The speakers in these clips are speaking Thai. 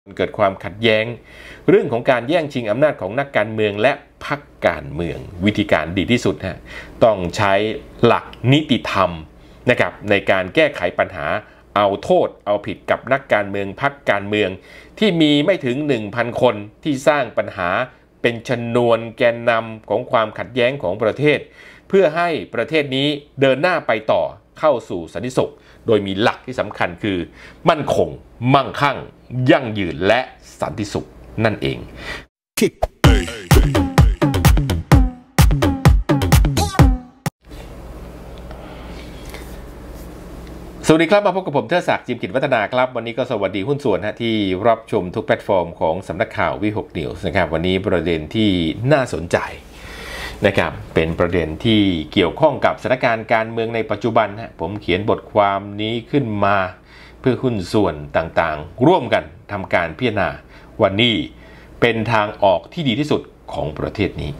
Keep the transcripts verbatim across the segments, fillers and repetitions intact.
เกิดความขัดแย้งเรื่องของการแย่งชิงอำนาจของนักการเมืองและพรรคการเมืองวิธีการดีที่สุดฮะต้องใช้หลักนิติธรรมนะครับในการแก้ไขปัญหาเอาโทษเอาผิดกับนักการเมืองพรรคการเมืองที่มีไม่ถึง หนึ่งพัน คนที่สร้างปัญหาเป็นชนวนแกนนำของความขัดแย้งของประเทศเพื่อให้ประเทศนี้เดินหน้าไปต่อเข้าสู่สันติสุขโดยมีหลักที่สำคัญคือมั่นคงมั่งคั่งยั่งยืนและสันติสุขนั่นเองสวัสดีครับมาพบกับผมเทิดศักดิ์จิมกิจวัฒนาครับวันนี้ก็สวัสดีหุ้นส่วนฮะที่รับชมทุกแพลตฟอร์มของสำนักข่าววิหกนิวส์นะครับวันนี้ประเด็นที่น่าสนใจนะครับเป็นประเด็นที่เกี่ยวข้องกับสถานการณ์การเมืองในปัจจุบันฮะผมเขียนบทความนี้ขึ้นมาเพื่อหุ้นส่วนต่างๆร่วมกันทำการพิจารณาวันนี้เป็นทางออกที่ดีที่สุดของประเทศนี้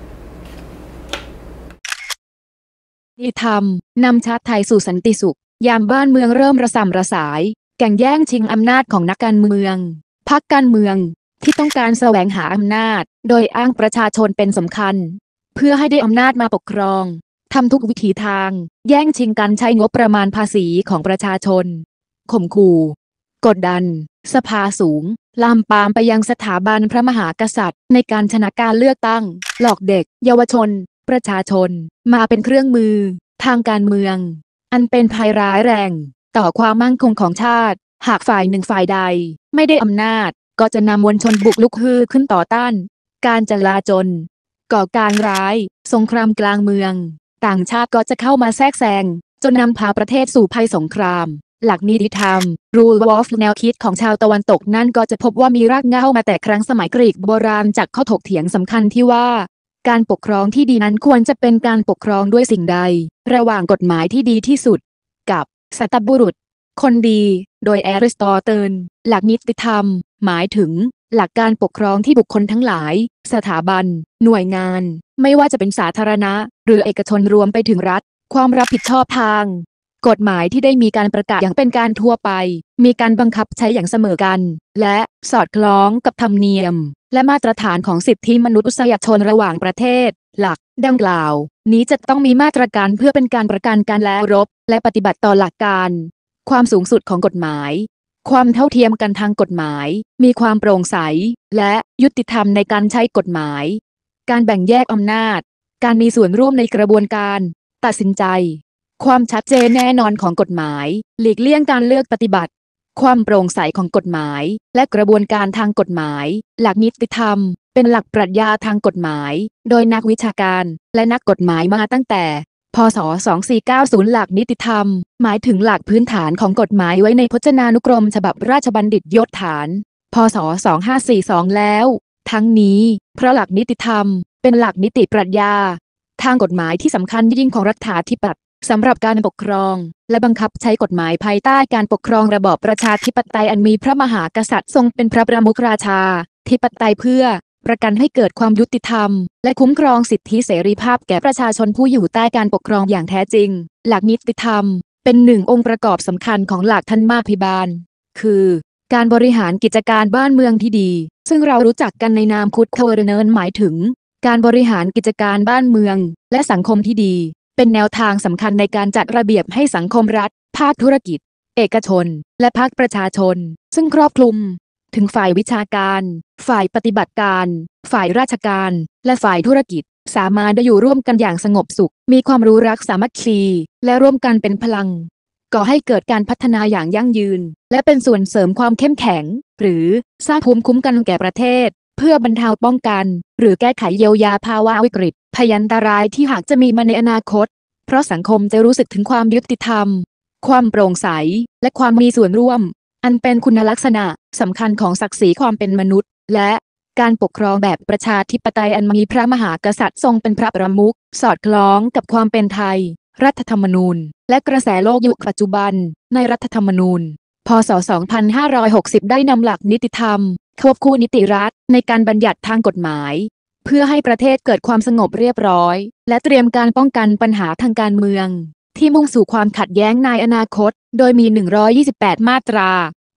นิธรรมนำชาติไทยสู่สันติสุขยามบ้านเมืองเริ่มระส่ำระสายแข่งแย่งชิงอำนาจของนักการเมืองพรรคการเมืองที่ต้องการแสวงหาอำนาจโดยอ้างประชาชนเป็นสำคัญเพื่อให้ได้อำนาจมาปกครองทำทุกวิถีทางแย่งชิงการใช้งบประมาณภาษีของประชาชนข่มขู่กดดันสภาสูงลามปามไปยังสถาบันพระมหากษัตริย์ในการชนะการเลือกตั้งหลอกเด็กเยาวชนประชาชนมาเป็นเครื่องมือทางการเมืองอันเป็นภัยร้ายแรงต่อความมั่นคงของชาติหากฝ่ายหนึ่งฝ่ายใดไม่ได้อำนาจก็จะนำมวลชนบุกลุกฮือขึ้นต่อต้านการจลาจลก่อการร้ายสงครามกลางเมืองต่างชาติก็จะเข้ามาแทรกแซงจนนำพาประเทศสู่ภัยสงครามหลักนิติธรรม Rule of แนวคิดของชาวตะวันตกนั่นก็จะพบว่ามีรากเหง้ามาแต่ครั้งสมัยกรีกโบราณจากข้อถกเถียงสำคัญที่ว่าการปกครองที่ดีนั้นควรจะเป็นการปกครองด้วยสิ่งใดระหว่างกฎหมายที่ดีที่สุดกับสัตบุรุษคนดีโดยอริสโตเติลหลักนิติธรรมหมายถึงหลักการปกครองที่บุคคลทั้งหลายสถาบันหน่วยงานไม่ว่าจะเป็นสาธารณะหรือเอกชนรวมไปถึงรัฐความรับผิดชอบทางกฎหมายที่ได้มีการประกาศอย่างเป็นการทั่วไปมีการบังคับใช้อย่างเสมอกันและสอดคล้องกับธรรมเนียมและมาตรฐานของสิทธิมนุษยชนระหว่างประเทศหลักดังกล่าวนี้จะต้องมีมาตรการเพื่อเป็นการประกันการและรบและปฏิบัติต่อหลักการความสูงสุดของกฎหมายความเท่าเทียมกันทางกฎหมายมีความโปร่งใสและยุติธรรมในการใช้กฎหมายการแบ่งแยกอำนาจการมีส่วนร่วมในกระบวนการตัดสินใจความชัดเจนแน่นอนของกฎหมายหลีกเลี่ยงการเลือกปฏิบัติความโปร่งใสของกฎหมายและกระบวนการทางกฎหมายหลักนิติธรรมเป็นหลักปรัชญาทางกฎหมายโดยนักวิชาการและนักกฎหมายมาตั้งแต่พ.ศ. สองพันสี่ร้อยเก้าสิบหลักนิติธรรมหมายถึงหลักพื้นฐานของกฎหมายไว้ในพจนานุกรมฉบับราชบัณฑิตยศฐานพ.ศ. สองพันห้าร้อยสี่สิบสองแล้วทั้งนี้เพราะหลักนิติธรรมเป็นหลักนิติปรัชญาทางกฎหมายที่สำคัญยิ่งของรัฐาธิปัตย์สำหรับการปกครองและบังคับใช้กฎหมายภายใต้การปกครองระบอบประชาธิปไตยอันมีพระมหากษัตริย์ทรงเป็นพระประมุขราชาธิปไตยเพื่อประกันให้เกิดความยุติธรรมและคุ้มครองสิทธิเสรีภาพแก่ประชาชนผู้อยู่ใต้การปกครองอย่างแท้จริงหลักนิติธรรมเป็นหนึ่งองค์ประกอบสำคัญของหลักธรรมาภิบาลคือการบริหารกิจการบ้านเมืองที่ดีซึ่งเรารู้จักกันในนามคุด governance หมายถึงการบริหารกิจการบ้านเมืองและสังคมที่ดีเป็นแนวทางสำคัญในการจัดระเบียบให้สังคมรัฐภาคธุรกิจเอกชนและภาคประชาชนซึ่งครอบคลุมถึงฝ่ายวิชาการฝ่ายปฏิบัติการฝ่ายราชการและฝ่ายธุรกิจสามารถได้อยู่ร่วมกันอย่างสงบสุขมีความรู้รักสามัคคีและร่วมกันเป็นพลังก่อให้เกิดการพัฒนาอย่างยั่งยืนและเป็นส่วนเสริมความเข้มแข็งหรือสร้างภูมิคุ้มกันแก่ประเทศเพื่อบรรเทาป้องกันหรือแก้ไขเยียวยาภาวะวิกฤตพยันตรายที่หากจะมีมาในอนาคตเพราะสังคมจะรู้สึกถึงความยุติธรรมความโปร่งใสและความมีส่วนร่วมอันเป็นคุณลักษณะสำคัญของศักดิ์ศรีความเป็นมนุษย์และการปกครองแบบประชาธิปไตยอันมีพระมหากษัตริย์ทรงเป็นพระประมุขสอดคล้องกับความเป็นไทยรัฐธรรมนูญและกระแสโลกยุคปัจจุบันในรัฐธรรมนูญพ.ศ. สองพันห้าร้อยหกสิบได้นำหลักนิติธรรมควบคู่นิติรัฐในการบัญญัติทางกฎหมายเพื่อให้ประเทศเกิดความสงบเรียบร้อยและเตรียมการป้องกันปัญหาทางการเมืองที่มุ่งสู่ความขัดแย้งในอนาคตโดยมีหนึ่งร้อยยี่สิบแปดมาตรา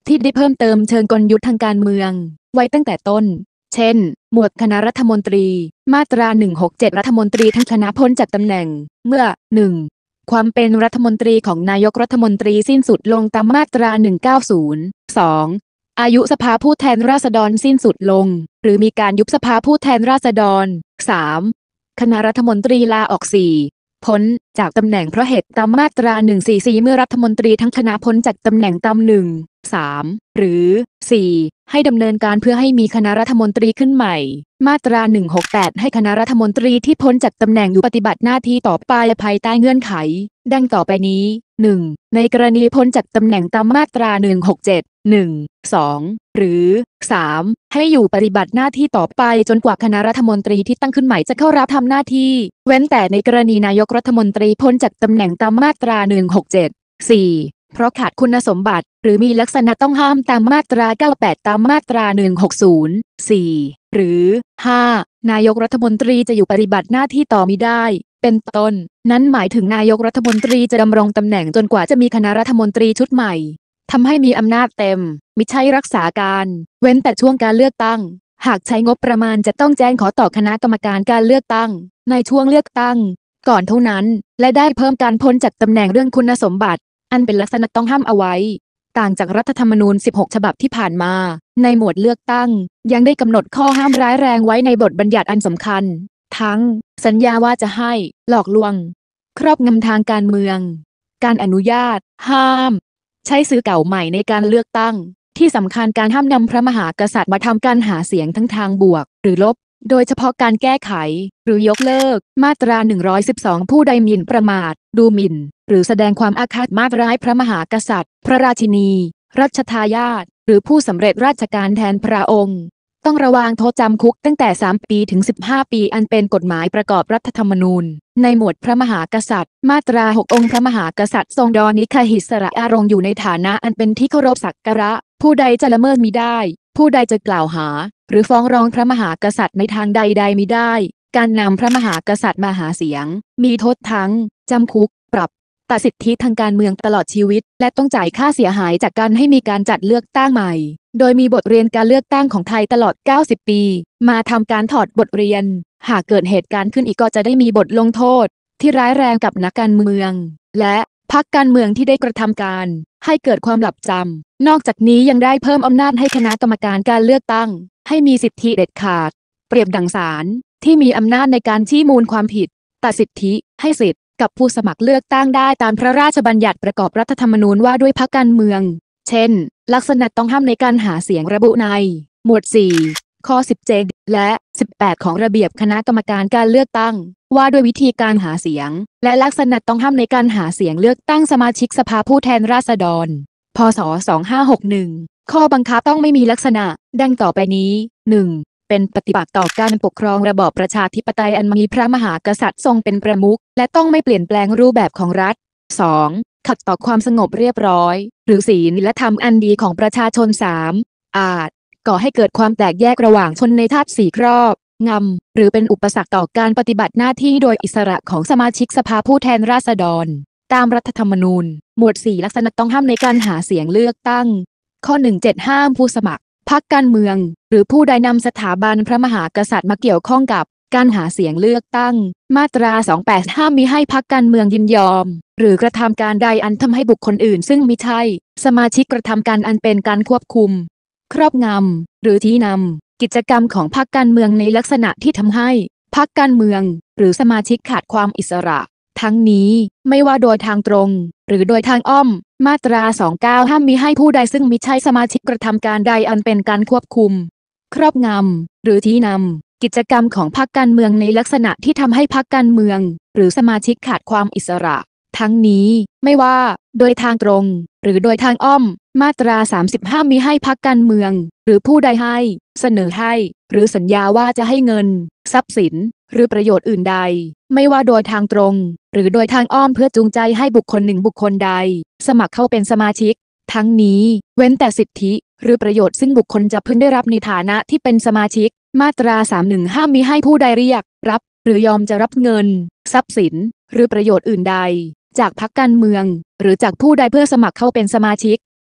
ที่ได้เพิ่มเติมเชิงกลยุทธ์ทางการเมืองไว้ตั้งแต่ต้นเช่นหมวดคณะรัฐมนตรีมาตราหนึ่งหกเจ็ดรัฐมนตรีทั้งคณะพ้นจากตำแหน่งเมื่อ หนึ่ง ความเป็นรัฐมนตรีของนายกรัฐมนตรีสิ้นสุดลงตามมาตราหนึ่งเก้าศูนย์ สอง อายุสภาผู้แทนราษฎรสิ้นสุดลงหรือมีการยุบสภาผู้แทนราษฎร สาม คณะรัฐมนตรีลาออก สี่ พ้นจากตำแหน่งเพราะเหตุตามมาตราหนึ่งสี่สี่เมื่อรัฐมนตรีทั้งคณะพ้นจากตำแหน่งตามหนึ่ง สาม หรือ สี่ ให้ดำเนินการเพื่อให้มีคณะรัฐมนตรีขึ้นใหม่มาตราหนึ่งหกแปดให้คณะรัฐมนตรีที่พ้นจากตำแหน่งอยู่ปฏิบัติหน้าที่ต่อไปภายใต้เงื่อนไขดังต่อไปนี้ หนึ่ง ในกรณีพ้นจากตำแหน่งตามมาตราหนึ่งหกเจ็ด หนึ่ง สอง หรือ สาม ให้อยู่ปฏิบัติหน้าที่ต่อไปจนกว่าคณะรัฐมนตรีที่ตั้งขึ้นใหม่จะเข้ารับทำหน้าที่เว้นแต่ในกรณีนายกรัฐมนตรีพ้นจากตำแหน่งตามมาตราหนึ่งหกเจ็ด สี่ เพราะขาดคุณสมบัติหรือมีลักษณะต้องห้ามตามมาตราเก้าสิบแปดตามมาตราหนึ่งหกศูนย์ สี่ หรือ ห้า นายกรัฐมนตรีจะอยู่ปฏิบัติหน้าที่ต่อมิได้เป็นต้นนั้นหมายถึงนายกรัฐมนตรีจะดำรงตำแหน่งจนกว่าจะมีคณะรัฐมนตรีชุดใหม่ทำให้มีอำนาจเต็มมิใช่รักษาการเว้นแต่ช่วงการเลือกตั้งหากใช้งบประมาณจะต้องแจ้งขอต่อคณะกรรมการการเลือกตั้งในช่วงเลือกตั้งก่อนเท่านั้นและได้เพิ่มการพ้นจากตำแหน่งเรื่องคุณสมบัติอันเป็นลักษณะต้องห้ามเอาไว้ต่างจากรัฐธรรมนูญสิบหกฉบับที่ผ่านมาในหมวดเลือกตั้งยังได้กำหนดข้อห้ามร้ายแรงไว้ในบทบัญญัติอันสำคัญทั้งสัญญาว่าจะให้หลอกลวงครอบงำทางการเมืองการอนุญาตห้ามใช้สื่อเก่าใหม่ในการเลือกตั้งที่สำคัญการห้ามนำพระมหากษัตริย์มาทำการหาเสียงทั้งทางบวกหรือลบโดยเฉพาะการแก้ไขหรือยกเลิกมาตราหนึ่งร้อยสิบสองผู้ใดหมิ่นประมาทดูหมิ่นหรือแสดงความอาฆาตมาร้ายพระมหากษัตริย์พระราชินีรัชทายาทหรือผู้สำเร็จราชการแทนพระองค์ต้องระวางโทษจำคุกตั้งแต่สามปีถึงสิบห้าปีอันเป็นกฎหมายประกอบรัฐธรรมนูญในหมวดพระมหากษัตริย์มาตราหกองค์พระมหากษัตริย์ทรงดอนิคหิสระอารมณ์อยู่ในฐานะอันเป็นที่เคารพสักการะผู้ใดจะละเมิดมิได้ผู้ใดจะกล่าวหาหรือฟ้องร้องพระมหากษัตริย์ในทางใดๆมิได้การนำพระมหากษัตริย์มาหาเสียงมีโทษทั้งจำคุกปรับตัดสิทธิทางการเมืองตลอดชีวิตและต้องจ่ายค่าเสียหายจากการให้มีการจัดเลือกตั้งใหม่โดยมีบทเรียนการเลือกตั้งของไทยตลอดเก้าสิบปีมาทำการถอดบทเรียนหากเกิดเหตุการณ์ขึ้นอีกก็จะได้มีบทลงโทษที่ร้ายแรงกับนักการเมืองและพรรคการเมืองที่ได้กระทำการให้เกิดความหลับจำนอกจากนี้ยังได้เพิ่มอำนาจให้คณะกรรมการการเลือกตั้งให้มีสิทธิเด็ดขาดเปรียบดังศาลที่มีอำนาจในการชี้มูลความผิดตัดสิทธิให้สิทธิ์กับผู้สมัครเลือกตั้งได้ตามพระราชบัญญัติประกอบรัฐธรรมนูญว่าด้วยพรรคการเมืองเช่นลักษณะต้องห้ามในการหาเสียงระบุในหมวด สี่ ข้อ สิบเจ็ด และ สิบแปด ของระเบียบคณะกรรมการการเลือกตั้งว่าด้วยวิธีการหาเสียงและลักษณะต้องห้ามในการหาเสียงเลือกตั้งสมาชิกสภาผู้แทนราษฎรพ.ศ. สองพันห้าร้อยหกสิบเอ็ด ข้อบังคับต้องไม่มีลักษณะดังต่อไปนี้ หนึ่ง เป็นปฏิปักษ์ต่อการปกครองระบอบประชาธิปไตยอันมีพระมหากษัตริย์ทรงเป็นประมุขและต้องไม่เปลี่ยนแปลงรูปแบบของรัฐ สอง ขัดต่อความสงบเรียบร้อยหรือศีลและธรรมอันดีของประชาชน สาม อาจก่อให้เกิดความแตกแยกระหว่างชนในธาตุสี่ครอบงำหรือเป็นอุปสรรคต่อการปฏิบัติหน้าที่โดยอิสระของสมาชิกสภาผู้แทนราษฎรตามรัฐธรรมนูญหมวด สี่ ลักษณะต้องห้ามในการหาเสียงเลือกตั้งข้อ หนึ่งเจ็ด ห้ามผู้สมัครพรรคการเมืองหรือผู้ใดนำสถาบันพระมหากษัตริย์มาเกี่ยวข้องกับการหาเสียงเลือกตั้งมาตราสองสิบแปดห้ามมิให้พรรคการเมืองยินยอมหรือกระทำการใดอันทำให้บุคคลอื่นซึ่งมิใช่สมาชิกกระทำการอันเป็นการควบคุมครอบงำหรือที่นำกิจกรรมของพรรคการเมืองในลักษณะที่ทำให้พรรคการเมืองหรือสมาชิกขาดความอิสระทั้งนี้ไม่ว่าโดยทางตรงหรือโดยทางอ้อมมาตราสองสิบเก้าห้ามมิให้ผู้ใดซึ่งมิใช่สมาชิกกระทำการใดอันเป็นการควบคุมครอบงำหรือที่นำกิจกรรมของพรรคการเมืองในลักษณะที่ทำให้พรรคการเมืองหรือสมาชิกขาดความอิสระทั้งนี้ไม่ว่าโดยทางตรงหรือโดยทางอ้อมมาตราสามสิบห้ามมิให้พรรคการเมืองหรือผู้ใดให้เสนอให้หรือสัญญาว่าจะให้เงินทรัพย์สินหรือประโยชน์อื่นใดไม่ว่าโดยทางตรงหรือโดยทางอ้อมเพื่อจูงใจให้บุคคลหนึ่งบุคคลใดสมัครเข้าเป็นสมาชิกทั้งนี้เว้นแต่สิทธิหรือประโยชน์ซึ่งบุคคลจะพึงได้รับในฐานะที่เป็นสมาชิกมาตราสามสิบเอ็ดห้ามมิให้ผู้ใดเรียกรับหรือยอมจะรับเงินทรัพย์สินหรือประโยชน์อื่นใดจากพรรคการเมืองหรือจากผู้ใดเพื่อสมัครเข้าเป็นสมาชิก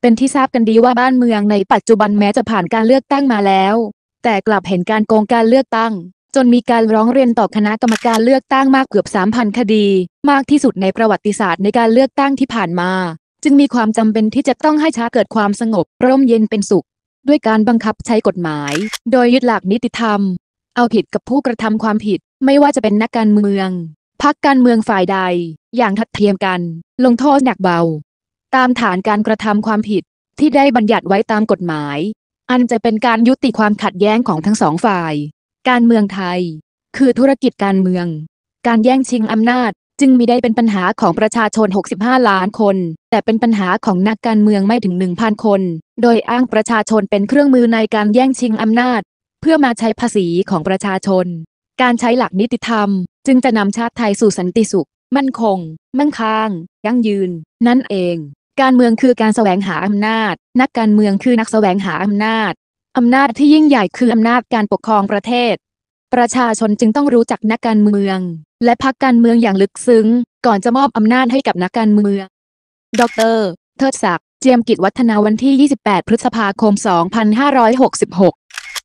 เป็นที่ทราบกันดีว่าบ้านเมืองในปัจจุบันแม้จะผ่านการเลือกตั้งมาแล้วแต่กลับเห็นการโกงการเลือกตั้งจนมีการร้องเรียนต่อคณะกรรมการเลือกตั้งมากเกือบ สามพัน คดีมากที่สุดในประวัติศาสตร์ในการเลือกตั้งที่ผ่านมาจึงมีความจำเป็นที่จะต้องให้ชาติเกิดความสงบร่มเย็นเป็นสุขด้วยการบังคับใช้กฎหมายโดยยึดหลักนิติธรรมเอาผิดกับผู้กระทำความผิดไม่ว่าจะเป็นนักการเมืองพรรคการเมืองฝ่ายใดอย่างทัดเทียมกันลงโทษหนักเบาตามฐานการกระทำความผิดที่ได้บัญญัติไว้ตามกฎหมายอันจะเป็นการยุติความขัดแย้งของทั้งสองฝ่ายการเมืองไทยคือธุรกิจการเมืองการแย่งชิงอำนาจจึงมิได้เป็นปัญหาของประชาชนหกสิบห้าล้านคนแต่เป็นปัญหาของนักการเมืองไม่ถึง หนึ่งพัน คนโดยอ้างประชาชนเป็นเครื่องมือในการแย่งชิงอำนาจเพื่อมาใช้ภาษีของประชาชนการใช้หลักนิติธรรมจึงจะนำชาติไทยสู่สันติสุขมั่นคงมั่งคั่งยั่งยืนนั่นเองการเมืองคือการแสวงหาอำนาจนักการเมืองคือนักแสวงหาอำนาจอำนาจที่ยิ่งใหญ่คืออำนาจการปกครองประเทศประชาชนจึงต้องรู้จักนักการเมืองและพรรคการเมืองอย่างลึกซึ้งก่อนจะมอบอำนาจให้กับนักการเมืองดร.เทิดศักดิ์เจียมกิจวัฒนาวันที่ ยี่สิบแปด พฤษภาคม สองพันห้าร้อยหกสิบหก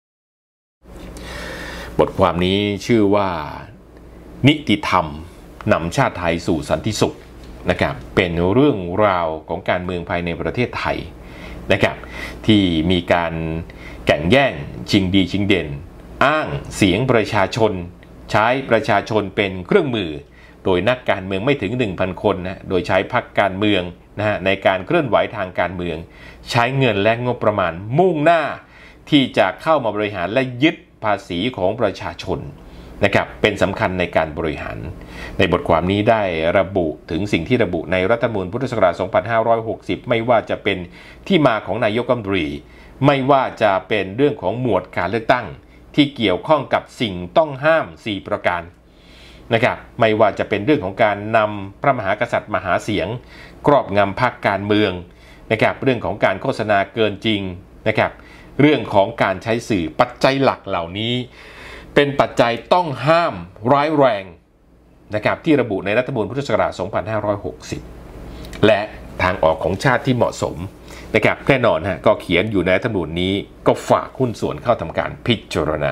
บทความนี้ชื่อว่านิติธรรมนำชาติไทยสู่สันติสุขนะครับเป็นเรื่องราวของการเมืองภายในประเทศไทยนะครับที่มีการแข่งแย่งชิงดีชิงเด่นอ้างเสียงประชาชนใช้ประชาชนเป็นเครื่องมือโดยนักการเมืองไม่ถึง หนึ่งพัน คนนะโดยใช้พรรคการเมืองนะฮะในการเคลื่อนไหวทางการเมืองใช้เงินและงบประมาณมุ่งหน้าที่จะเข้ามาบริหารและยึดภาษีของประชาชนนะครับเป็นสำคัญในการบริหารในบทความนี้ได้ระบุถึงสิ่งที่ระบุในรัฐธรรมนูญพุทธศักราช สองพันห้าร้อยหกสิบ ไม่ว่าจะเป็นที่มาของนายกรัฐมนตรีไม่ว่าจะเป็นเรื่องของหมวดการเลือกตั้งที่เกี่ยวข้องกับสิ่งต้องห้ามสี่ประการนะครับไม่ว่าจะเป็นเรื่องของการนำพระมหากษัตริย์มาหาเสียงครอบงำพรรคการเมืองนะครับเรื่องของการโฆษณาเกินจริงนะครับเรื่องของการใช้สื่อปัจจัยหลักเหล่านี้เป็นปัจจัยต้องห้ามร้ายแรงนะครับที่ระบุในรัฐธรรมนูญพุทธศักราช สองพันห้าร้อยหกสิบ และทางออกของชาติที่เหมาะสมนะครับแน่นอนฮะก็เขียนอยู่ในรัฐธรรมนูญนี้ก็ฝากหุ้นส่วนเข้าทำการพิจารณา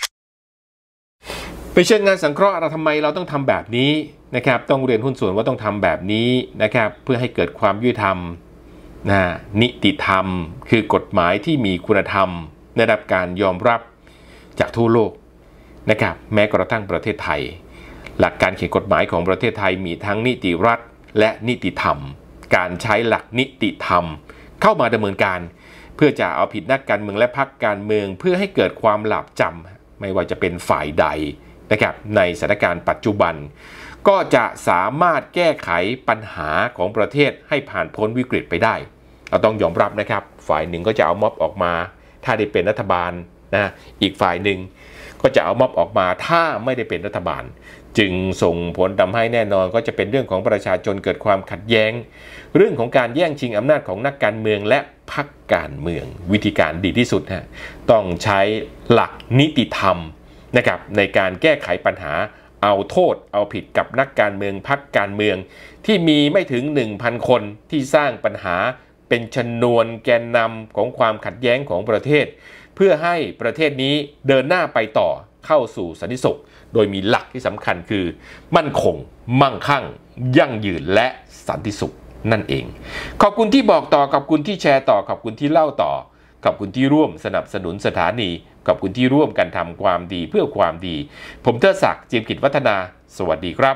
ไปเชิญงานสังเคราะห์เราทำไมเราต้องทำแบบนี้นะครับต้องเรียนหุ้นส่วนว่าต้องทำแบบนี้นะครับเพื่อให้เกิดความยุติธรรมนะนิติธรรมคือกฎหมายที่มีคุณธรรมได้รับการยอมรับจากทั่วโลกนะครับแม้กระทั่งประเทศไทยหลักการเขียนกฎหมายของประเทศไทยมีทั้งนิติรัฐและนิติธรรมการใช้หลักนิติธรรมเข้ามาดำเนินการเพื่อจะเอาผิดนักการเมืองและพรรคการเมืองเพื่อให้เกิดความหลาบจำไม่ว่าจะเป็นฝ่ายใดนะครับในสถานการณ์ปัจจุบันก็จะสามารถแก้ไขปัญหาของประเทศให้ผ่านพ้นวิกฤตไปได้เราต้องยอมรับนะครับฝ่ายหนึ่งก็จะเอาม็อบออกมาถ้าได้เป็นรัฐบาลนะอีกฝ่ายหนึ่งก็จะเอาม็อบออกมาถ้าไม่ได้เป็นรัฐบาลจึงส่งผลทำให้แน่นอนก็จะเป็นเรื่องของประชาชนเกิดความขัดแย้งเรื่องของการแย่งชิงอำนาจของนักการเมืองและพรรคการเมืองวิธีการดีที่สุดฮะต้องใช้หลักนิติธรรมนะครับในการแก้ไขปัญหาเอาโทษเอาผิดกับนักการเมืองพรรคการเมืองที่มีไม่ถึง หนึ่งพัน คนที่สร้างปัญหาเป็นชนวนแกนนำของความขัดแย้งของประเทศเพื่อให้ประเทศนี้เดินหน้าไปต่อเข้าสู่สันติสุขโดยมีหลักที่สำคัญคือมั่นคงมั่งคั่งยั่งยืนและสันติสุขนั่นเองขอบคุณที่บอกต่อขอบคุณที่แชร์ต่อขอบคุณที่เล่าต่อขอบคุณที่ร่วมสนับสนุนสถานีขอบคุณที่ร่วมกันทำความดีเพื่อความดีผมเทิดศักดิ์ เจียมกิจวัฒนาสวัสดีครับ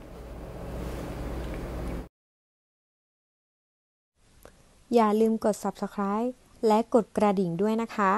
อย่าลืมกด ซับสไครบ์ และกดกระดิ่งด้วยนะคะ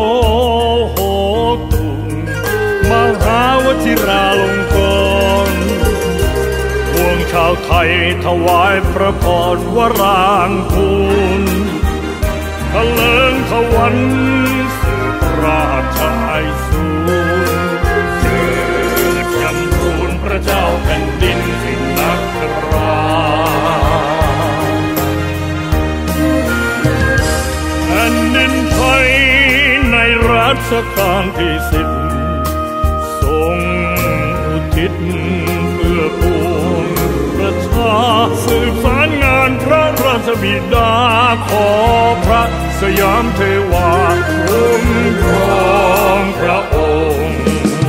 วชิราลงกรณ์ยถวายพระพรวรางคูลทะเลิงทวันสืบราชไอสูรเจิดยำทูลพระเจ้าแผ่นดินสิ้นนักราแผ่นดินไทยในรัชกาลที่สิบทรงอุทิศเพื่อปวงประชาสืบสารงานพระราชบิดาขอพระสยามเทวาคุ้มครองพระองค์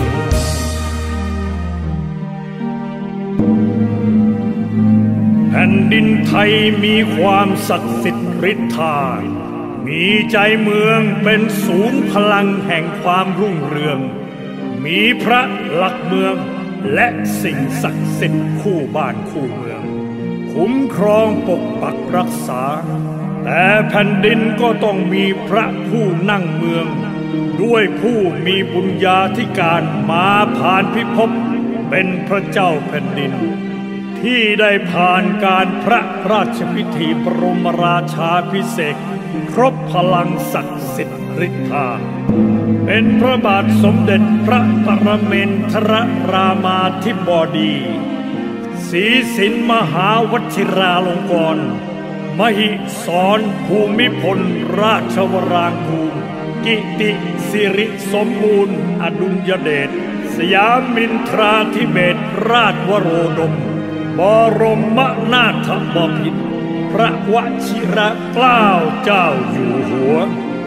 แผ่นดินไทยมีความศักดิ์สิทธิ์ฤทธามีใจเมืองเป็นศูนย์พลังแห่งความรุ่งเรืองมีพระหลักเมืองและสิ่งศักดิ์สิทธิ์คู่บ้านคู่เมืองคุ้มครองปกปักรักษาแต่แผ่นดินก็ต้องมีพระผู้นั่งเมืองด้วยผู้มีบุญญาธิการมาผ่านพิภพเป็นพระเจ้าแผ่นดินที่ได้ผ่านการพระราชพิธีบรมราชาภิเษกครบพลังศักดิ์สิทธิ์ฤทธาเป็นพระบาทสมเด็จพระปรเมนทรรามาธิบดีศรีสินมหาวชิราลงกรณ์มหิศรภูมิพลราชวรางคูรกิติสิริสมบูรณ์อดุลยเดชสยามินทราธิเบศรราชวโรดมบรมนาถบพิตรพระวชิรเกล้าเจ้าอยู่หัว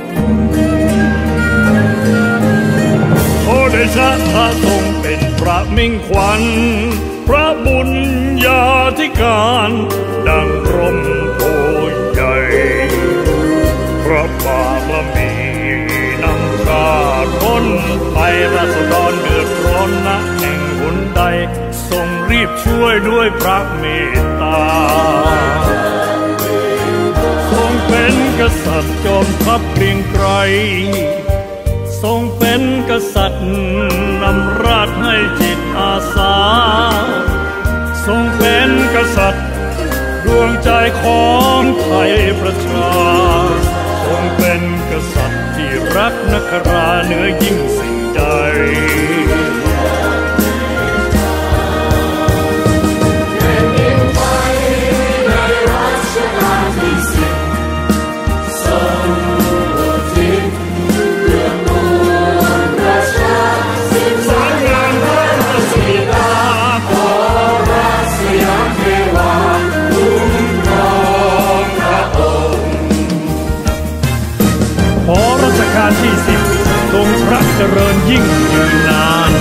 โอเดชะพระทรงเป็นพระมิ่งขวัญพระบุญญาธิการดังร่มโพใหญ่พระบารมีนำชาติพ้นไปราษฎรเดือดร้อนณแห่งหนใดทรงรีบช่วยด้วยพระเมตตาทรงเป็นกษัตริย์จอมทัพเกรียงไกรทรงเป็นกษัตริย์นำราชให้จิตอาสาทรงเป็นกษัตริย์ดวงใจของไทยประชาทรงเป็นกษัตริย์ที่รักนคราเหนือยิ่งสิ่งใดที่สิบทรงพระเจริญยิ่งยืนนาน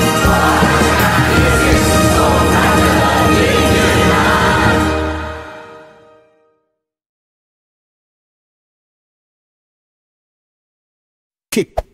คิก